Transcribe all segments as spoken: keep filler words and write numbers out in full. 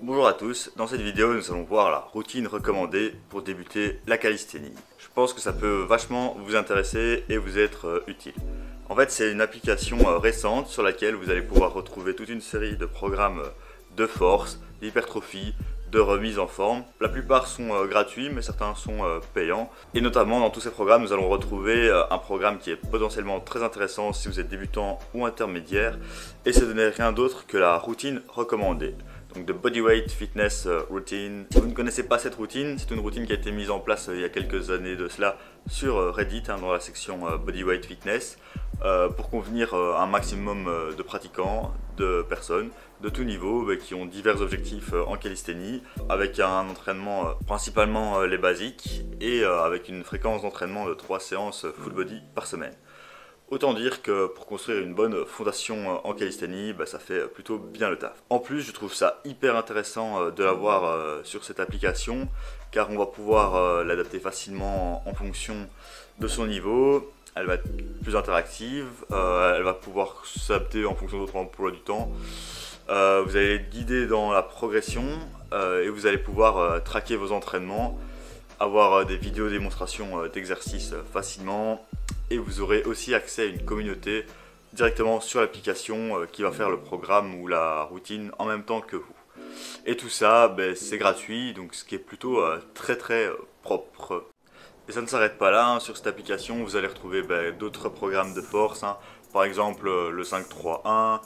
Bonjour à tous, dans cette vidéo nous allons voir la routine recommandée pour débuter la calisthénie. Je pense que ça peut vachement vous intéresser et vous être euh, utile. En fait c'est une application euh, récente sur laquelle vous allez pouvoir retrouver toute une série de programmes euh, de force, d'hypertrophie, de remise en forme. La plupart sont euh, gratuits mais certains sont euh, payants. Et notamment dans tous ces programmes nous allons retrouver euh, un programme qui est potentiellement très intéressant si vous êtes débutant ou intermédiaire. Et ce n'est rien d'autre que la routine recommandée. Donc de Bodyweight Fitness Routine. Si vous ne connaissez pas cette routine, c'est une routine qui a été mise en place euh, il y a quelques années de cela sur euh, Reddit, hein, dans la section euh, Bodyweight Fitness, euh, pour convenir euh, un maximum euh, de pratiquants, de personnes de tout niveau bah, qui ont divers objectifs euh, en calisthénie, avec un entraînement euh, principalement euh, les basiques et euh, avec une fréquence d'entraînement de trois séances full body par semaine. Autant dire que pour construire une bonne fondation en calisthénie, bah, ça fait plutôt bien le taf. En plus, je trouve ça hyper intéressant de l'avoir sur cette application, car on va pouvoir l'adapter facilement en fonction de son niveau. Elle va être plus interactive, euh, elle va pouvoir s'adapter en fonction de votre emploi du temps. Euh, vous allez être guidé dans la progression euh, et vous allez pouvoir euh, traquer vos entraînements, avoir euh, des vidéos démonstrations euh, d'exercices euh, facilement. Et vous aurez aussi accès à une communauté directement sur l'application euh, qui va faire le programme ou la routine en même temps que vous. Et tout ça, ben, c'est gratuit, donc ce qui est plutôt euh, très très euh, propre. Et ça ne s'arrête pas là, hein. Sur cette application vous allez retrouver ben, d'autres programmes de force, hein. Par exemple euh, le cinq trois un,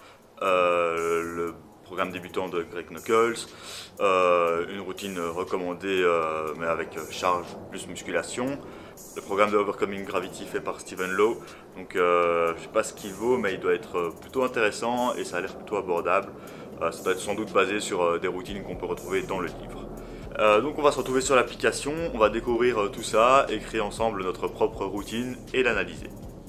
euh, le programme débutant de Greg Knuckles, euh, une routine recommandée euh, mais avec charge plus musculation. Le programme de Overcoming Gravity fait par Stephen Lowe, donc euh, je ne sais pas ce qu'il vaut mais il doit être plutôt intéressant et ça a l'air plutôt abordable. Euh, ça doit être sans doute basé sur euh, des routines qu'on peut retrouver dans le livre. Euh, donc on va se retrouver sur l'application, on va découvrir euh, tout ça et créer ensemble notre propre routine et l'analyser.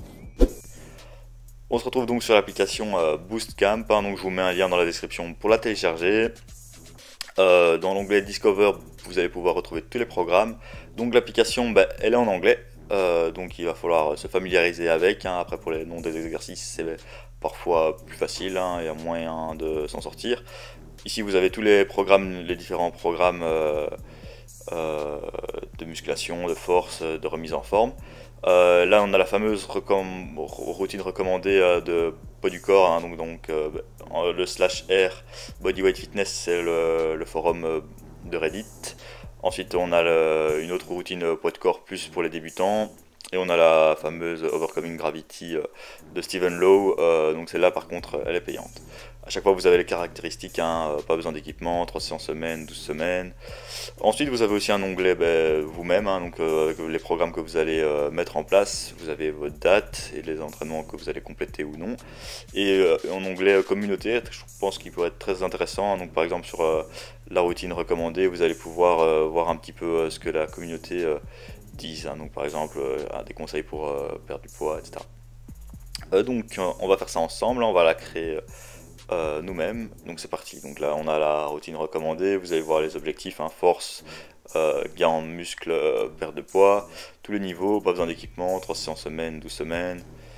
On se retrouve donc sur l'application euh, Boostcamp, hein, donc je vous mets un lien dans la description pour la télécharger. Euh, dans l'onglet Discover, vous allez pouvoir retrouver tous les programmes. Donc l'application, bah, elle est en anglais, euh, donc il va falloir se familiariser avec. Hein. Après pour les noms des exercices, c'est parfois plus facile, hein, il y a moyen de s'en sortir. Ici vous avez tous les programmes, les différents programmes euh, euh, de musculation, de force, de remise en forme. Euh, là on a la fameuse recomm routine recommandée euh, de poids du corps, hein, donc, donc euh, le slash R Bodyweight Fitness, c'est le, le forum euh, de Reddit. Ensuite on a le, une autre routine euh, poids de corps plus pour les débutants. Et on a la fameuse Overcoming Gravity euh, de Stephen Lowe, euh, donc celle-là par contre elle est payante. A chaque fois vous avez les caractéristiques, hein, euh, pas besoin d'équipement, trois séances semaine, douze semaines. Ensuite vous avez aussi un onglet ben, vous-même, hein, donc euh, avec les programmes que vous allez euh, mettre en place, vous avez votre date et les entraînements que vous allez compléter ou non. Et euh, en onglet communauté, je pense qu'il peut être très intéressant, donc par exemple sur euh, la routine recommandée, vous allez pouvoir euh, voir un petit peu euh, ce que la communauté euh, disent, hein, donc par exemple euh, des conseils pour euh, perdre du poids, et cetera. Euh, donc euh, on va faire ça ensemble, on va la créer euh, nous-mêmes, donc c'est parti. Donc là on a la routine recommandée, vous allez voir les objectifs, hein, force, euh, gain en muscle, euh, perte de poids, tous les niveaux, pas besoin d'équipement, trois séances semaine, douze semaines.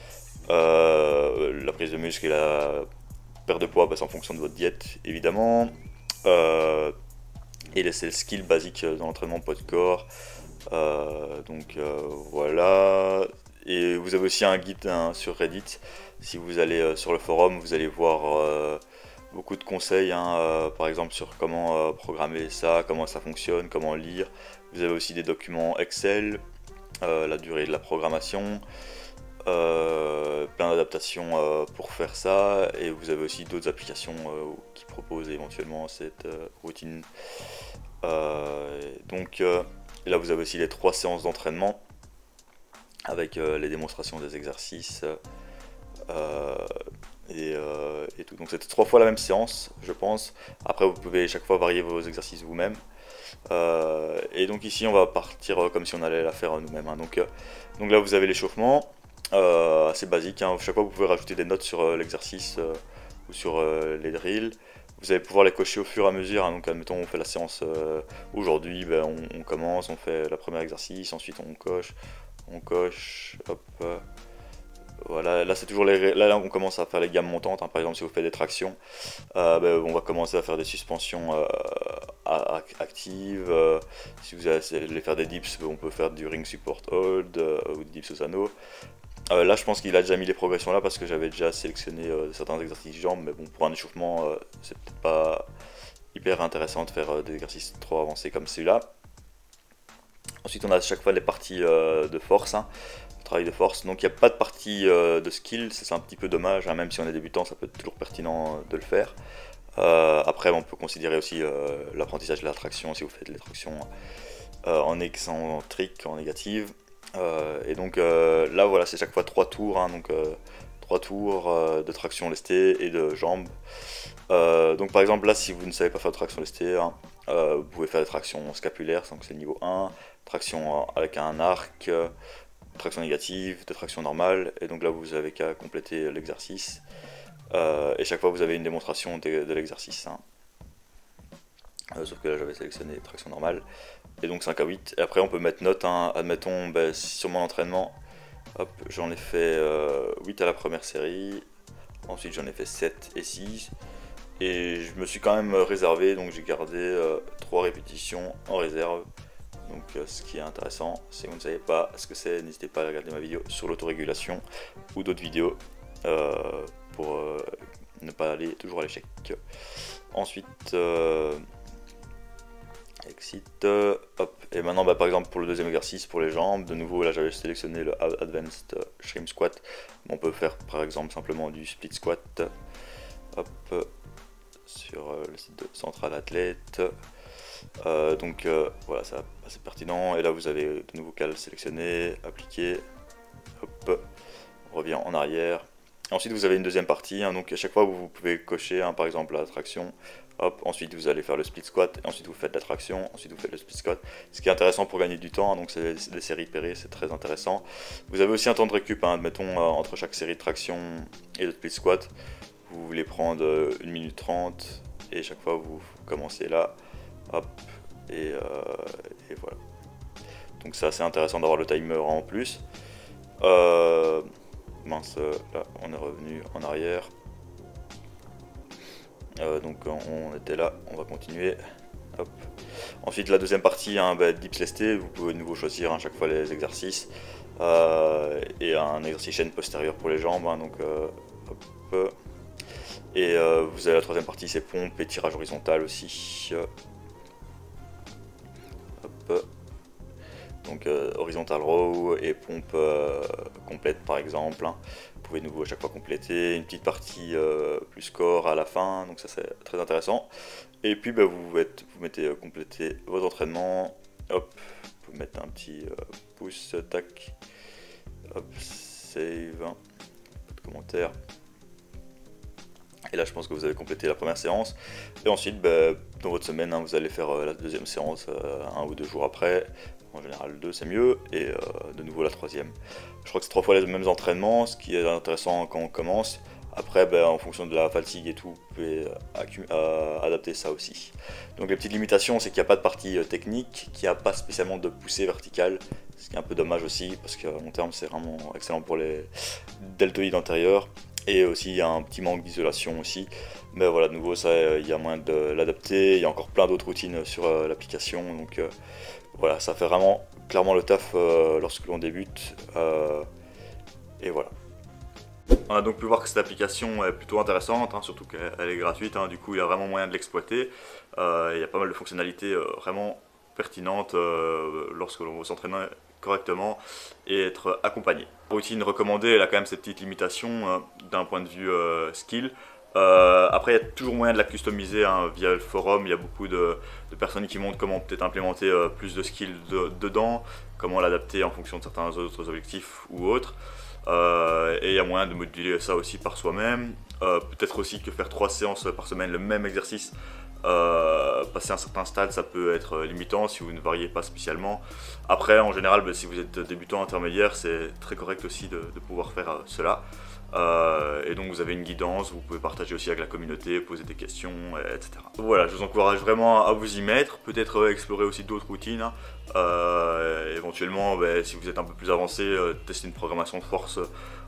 Euh, la prise de muscle et la perte de poids, bah, c'est en fonction de votre diète évidemment. Euh, et c'est le skill basique dans l'entraînement poids de corps. Euh, donc euh, voilà, et vous avez aussi un guide, hein, sur Reddit. Si vous allez euh, sur le forum, vous allez voir euh, beaucoup de conseils, hein, euh, par exemple sur comment euh, programmer ça, comment ça fonctionne, comment lire. Vous avez aussi des documents Excel, euh, la durée de la programmation, euh, plein d'adaptations euh, pour faire ça, et vous avez aussi d'autres applications euh, qui proposent éventuellement cette euh, routine. Euh, donc euh, Et là vous avez aussi les trois séances d'entraînement avec euh, les démonstrations des exercices euh, et, euh, et tout. Donc c'est trois fois la même séance je pense. Après vous pouvez chaque fois varier vos exercices vous-même. Euh, et donc ici on va partir euh, comme si on allait la faire nous-mêmes. Hein. Donc, euh, donc là vous avez l'échauffement, euh, assez basique. Hein. Chaque fois vous pouvez rajouter des notes sur euh, l'exercice euh, ou sur euh, les drills. Vous allez pouvoir les cocher au fur et à mesure, hein. Donc admettons on fait la séance euh, aujourd'hui, ben, on, on commence, on fait le premier exercice, ensuite on coche, on coche, hop, Voilà, là c'est toujours les, là, là on commence à faire les gammes montantes, hein. Par exemple si vous faites des tractions, euh, ben, on va commencer à faire des suspensions euh, actives. Euh, si vous allez faire des dips, on peut faire du ring support hold euh, ou du dips aux anneaux. Euh, là je pense qu'il a déjà mis les progressions là parce que j'avais déjà sélectionné euh, certains exercices jambes, mais bon, pour un échauffement euh, c'est peut-être pas hyper intéressant de faire euh, des exercices trop avancés comme celui-là. Ensuite on a à chaque fois les parties euh, de force, hein, travail de force, donc il n'y a pas de partie euh, de skill, c'est un petit peu dommage, hein, même si on est débutant ça peut être toujours pertinent de le faire. Euh, après on peut considérer aussi euh, l'apprentissage de la traction si vous faites les tractions euh, en excentrique, en négative. Euh, et donc euh, là voilà c'est chaque fois trois tours, hein, donc euh, trois tours euh, de traction lestée et de jambes. Euh, donc par exemple là si vous ne savez pas faire de traction lestée, hein, euh, vous pouvez faire des tractions scapulaires, donc c'est le niveau un, traction avec un arc, euh, traction négative, de traction normale, et donc là vous avez qu'à compléter l'exercice, euh, et chaque fois vous avez une démonstration de, de l'exercice, hein. euh, sauf que là j'avais sélectionné traction normale, et donc cinq à huit, et après on peut mettre note, hein. Admettons bah, sur mon entraînement, hop, j'en ai fait euh, huit à la première série, ensuite j'en ai fait sept et six, et je me suis quand même réservé, donc j'ai gardé euh, trois répétitions en réserve. Donc euh, ce qui est intéressant, si vous ne savez pas ce que c'est, n'hésitez pas à regarder ma vidéo sur l'autorégulation ou d'autres vidéos euh, pour euh, ne pas aller toujours à l'échec. Ensuite, euh, exit, euh, hop, et maintenant bah, par exemple pour le deuxième exercice pour les jambes, de nouveau là j'avais sélectionné le Advanced Shrimp Squat, on peut faire par exemple simplement du split squat, hop, sur euh, le site de Central Athlète. Euh, donc euh, voilà, c'est assez pertinent, et là vous avez de nouveau qu'à le sélectionner, appliquer, hop, on revient en arrière. Et ensuite vous avez une deuxième partie, hein, donc à chaque fois vous pouvez cocher, hein, par exemple la traction, hop, ensuite vous allez faire le split squat, et ensuite vous faites la traction, ensuite vous faites le split squat, ce qui est intéressant pour gagner du temps, hein, donc c'est des séries pairées, c'est très intéressant. Vous avez aussi un temps de récup, hein, admettons euh, entre chaque série de traction et de split squat, vous voulez prendre euh, une minute trente, et chaque fois vous commencez là, hop, et, euh, et voilà. Donc c'est assez intéressant d'avoir le timer en plus. Euh, mince, là on est revenu en arrière. Euh, donc on était là, on va continuer. Hop. Ensuite la deuxième partie, hein, bah, dips lestés, vous pouvez de nouveau choisir à hein, chaque fois les exercices. Euh, et un exercice chaîne postérieure pour les jambes, hein, donc euh, hop. Et euh, vous avez la troisième partie, c'est pompe et tirage horizontal aussi. Hop. Donc euh, horizontal row et pompe euh, complète par exemple, hein. Vous pouvez de nouveau à chaque fois compléter, une petite partie euh, plus corps à la fin, donc ça c'est très intéressant. Et puis bah, vous, êtes, vous mettez euh, compléter votre entraînement, hop, vous pouvez mettre un petit euh, pouce, tac, hop, save, hein. Pas de commentaires. Et là je pense que vous avez complété la première séance, et ensuite bah, dans votre semaine, hein, vous allez faire euh, la deuxième séance euh, un ou deux jours après. En général deux c'est mieux, et euh, de nouveau la troisième. Je crois que c'est trois fois les mêmes entraînements, ce qui est intéressant quand on commence. Après ben, en fonction de la fatigue et tout, vous pouvez euh, adapter ça aussi. Donc les petites limitations, c'est qu'il n'y a pas de partie euh, technique, qu'il n'y a pas spécialement de poussée verticale, ce qui est un peu dommage aussi, parce qu'à long terme c'est vraiment excellent pour les deltoïdes antérieurs. Et aussi il y a un petit manque d'isolation aussi. Mais voilà, de nouveau ça, il y a moyen de l'adapter. Il y a encore plein d'autres routines sur euh, l'application, donc euh, voilà, ça fait vraiment clairement le taf euh, lorsque l'on débute, euh, et voilà. On a donc pu voir que cette application est plutôt intéressante, hein, surtout qu'elle est gratuite, hein, du coup il y a vraiment moyen de l'exploiter. Euh, il y a pas mal de fonctionnalités euh, vraiment pertinentes euh, lorsque l'on veut s'entraîner correctement et être accompagné. La routine recommandée, elle a quand même cette petite limitation euh, d'un point de vue euh, skill. Euh, après, il y a toujours moyen de la customiser, hein, via le forum. Il y a beaucoup de, de personnes qui montrent comment peut-être implémenter euh, plus de skills de, dedans, comment l'adapter en fonction de certains autres objectifs ou autres. Euh, et il y a moyen de moduler ça aussi par soi-même. Euh, peut-être aussi que faire trois séances par semaine, le même exercice, euh, passer un certain stade, ça peut être limitant si vous ne variez pas spécialement. Après, en général, bah, si vous êtes débutant intermédiaire, c'est très correct aussi de, de pouvoir faire euh, cela. Euh, et donc vous avez une guidance, vous pouvez partager aussi avec la communauté, poser des questions, et cetera. Voilà, je vous encourage vraiment à vous y mettre, peut-être explorer aussi d'autres routines, hein. euh, éventuellement, bah, si vous êtes un peu plus avancé, euh, tester une programmation de force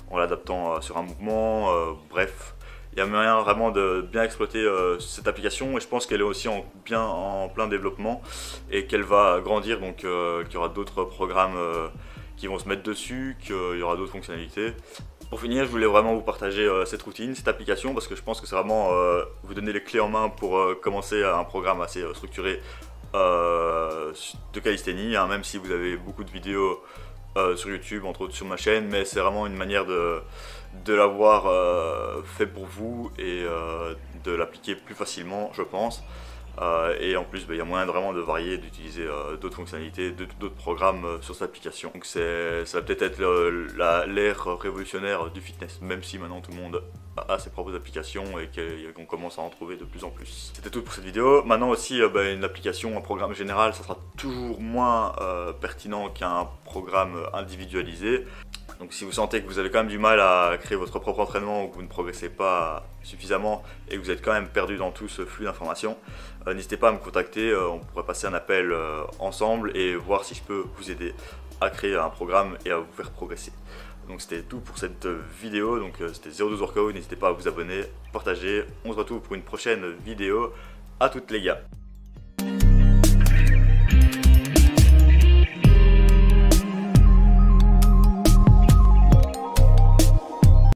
en l'adaptant euh, sur un mouvement, euh, bref. Il y a moyen vraiment de bien exploiter euh, cette application et je pense qu'elle est aussi en, bien en plein développement et qu'elle va grandir, donc euh, qu'il y aura d'autres programmes euh, qui vont se mettre dessus, qu'il y aura d'autres fonctionnalités. Pour finir, je voulais vraiment vous partager euh, cette routine, cette application, parce que je pense que c'est vraiment euh, vous donner les clés en main pour euh, commencer un programme assez euh, structuré euh, de calisthénie, hein, même si vous avez beaucoup de vidéos euh, sur YouTube, entre autres sur ma chaîne, mais c'est vraiment une manière de, de l'avoir euh, fait pour vous et euh, de l'appliquer plus facilement, je pense. Euh, et en plus, bah, il y a moyen de vraiment de varier, d'utiliser euh, d'autres fonctionnalités, d'autres programmes euh, sur cette application. Donc ça va peut-être être l'ère révolutionnaire du fitness, même si maintenant tout le monde a ses propres applications et qu'on commence à en trouver de plus en plus. C'était tout pour cette vidéo. Maintenant aussi, euh, bah, une application, un programme général, ça sera toujours moins euh, pertinent qu'un programme individualisé. Donc si vous sentez que vous avez quand même du mal à créer votre propre entraînement ou que vous ne progressez pas suffisamment et que vous êtes quand même perdu dans tout ce flux d'informations, euh, n'hésitez pas à me contacter, euh, on pourrait passer un appel euh, ensemble et voir si je peux vous aider à créer un programme et à vous faire progresser. Donc c'était tout pour cette vidéo, donc euh, c'était zéro douze Workout, n'hésitez pas à vous abonner, partager, on se retrouve pour une prochaine vidéo, à toutes les gars.